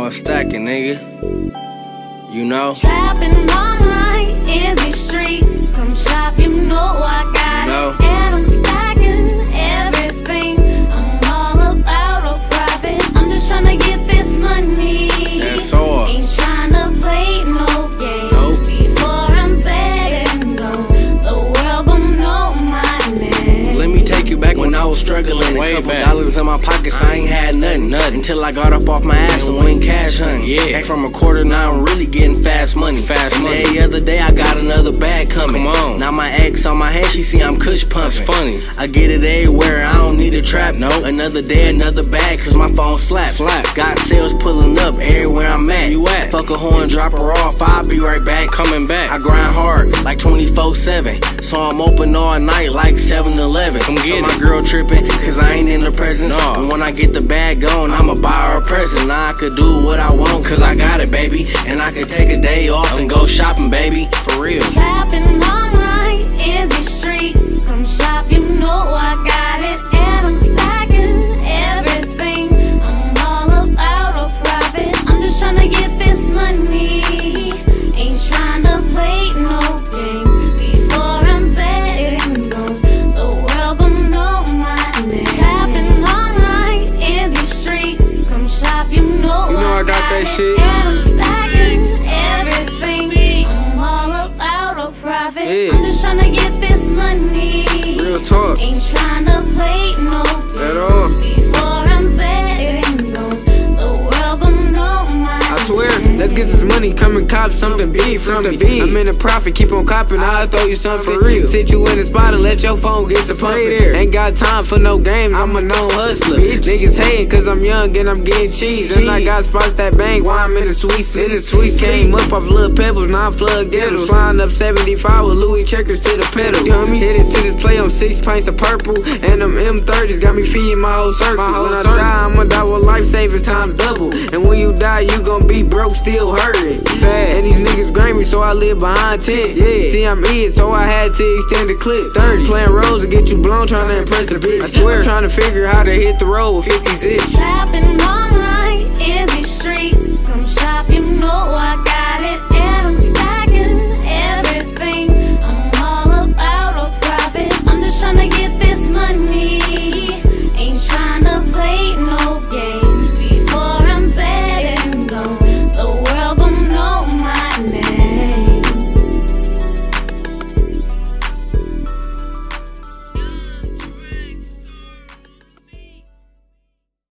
all stacking, nigga. You know? Trapping all night in these streets. Come shop, you know I got it. And I'm stacking everything. I'm all about a profit. I'm just tryna get this money. That's all. Ain't tryna play no game. Before I'm dead and gone, the world gon' know my name. Let me take you back when I was struggling. A couple dollars in my pockets, I ain't had nothing. Until I got up off my ass and went cash hunting. Came from a quarter, now I'm really getting fast money. The other day I got another bag coming. Now my ex on my head, she see I'm kush pumping. Funny, I get it everywhere, I don't need a trap. Another day, another bag, cause my phone slap. Got sales pulling up everywhere I'm at. You at? Fuck a horn, drop her off, I'll be right back. Coming back. I grind hard like 24/7, so I'm open all night like 7-Eleven. Come get my girl tripping, cause I ain't in the presence. And when I get the bag on, I'ma buy her a present. Now I could do what I want, cause I got it, baby. And I could take a day off and go shopping, baby. For real. Trapping all night in these streets. Come shop, you know I got it. And I'm stacking everything. I'm all about a profit. I'm just tryna get this money. Ain't tryna play no games. Before I'm dead and gone, the world gon' know my name. Trapping all night in these streets. Come shop, you know I got that shit. And I'm stacking everything. I'm all about a profit. I'm just tryna get this money. Real talk. Ain't tryna play no games. At all. Before I'm dead and gone, the world gon' know my I swear, let's get this money, come and cop something big from me. I'm in a profit, keep on copping, I'll throw you something for real. Sit you in the spot and let your phone get to pumping. Ain't got time for no game, I'm a known hustler. Niggas hating cause I'm young and I'm getting cheese. And I got spots that bang while I'm in the sweet came up off little pebbles, now I'm plugged in. Flying up 75 with Louis checkers to the pedal. Headed to this play on 6 pints of purple. And them M30s got me feeding my whole circle. When I die, I'ma die with life savings times double. And when you die, you gon' be broke, still hurting. Sad, and these niggas grimy, so I live behind 10. See, I'm it, so I had to extend the clip. 30, playing roles to get you blown, trying to impress a bitch. I swear, trying to figure how to hit the road with 50 zips. Trapping